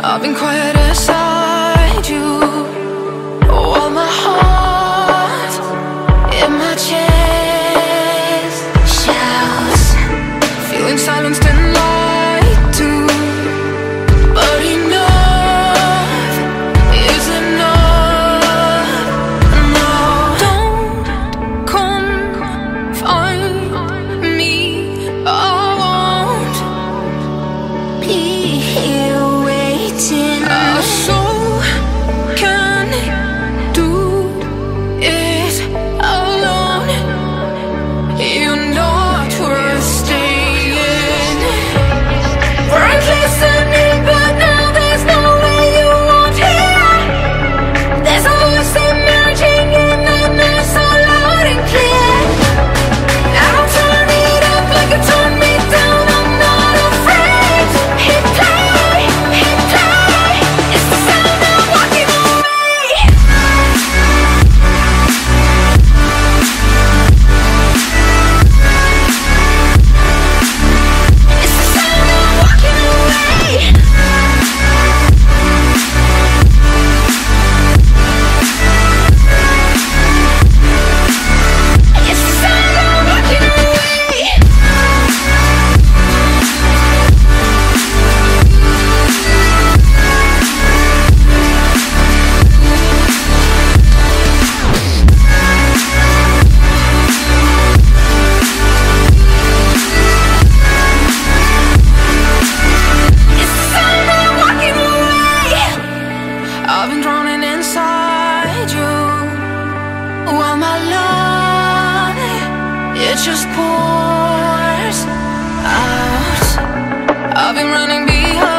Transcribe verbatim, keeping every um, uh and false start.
I've been quiet inside you, while my heart in my chest shouts, feeling silenced and lied to. But enough is enough. No, don't come find me. I won't be here waiting. Our soul can do it alone. You're not worth staying. We're listening, but now there's no way you won't hear. There's a voice emerging in the night, so loud and clear. Now turn it up like it turned me down. I'm not afraid. Hit play, hit play. It's the sound of walking away. It's the sound of walking away. It's the sound of walking away. It's the sound of walking away. I've been drowning inside you, while my love, it just pours out. I've been running behind